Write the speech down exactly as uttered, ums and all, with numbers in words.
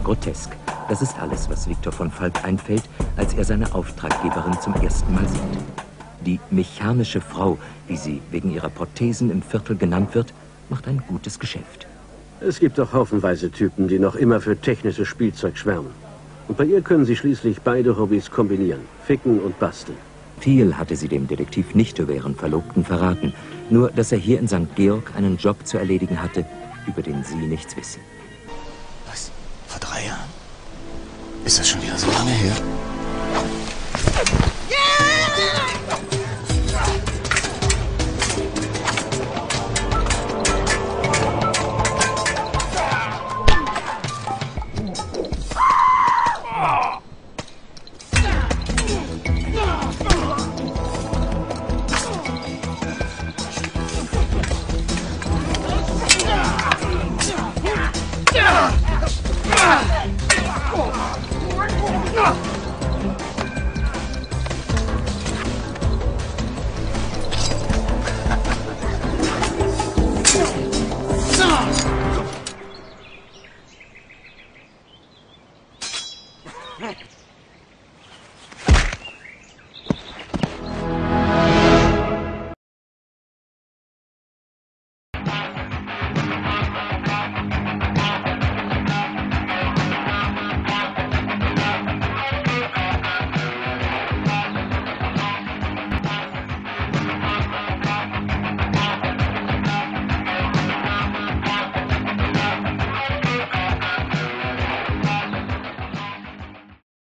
grotesk. Das ist alles, was Viktor von Falk einfällt, als er seine Auftraggeberin zum ersten Mal sieht. Die mechanische Frau, wie sie wegen ihrer Prothesen im Viertel genannt wird, macht ein gutes Geschäft. Es gibt doch haufenweise Typen, die noch immer für technisches Spielzeug schwärmen. Und bei ihr können sie schließlich beide Hobbys kombinieren. Ficken und basteln. Viel hatte sie dem Detektiv nicht über ihren Verlobten verraten. Nur, dass er hier in Sankt Georg einen Job zu erledigen hatte, über den sie nichts wissen. Was? Vor drei Jahren? Ist das schon wieder so lange her? Yeah!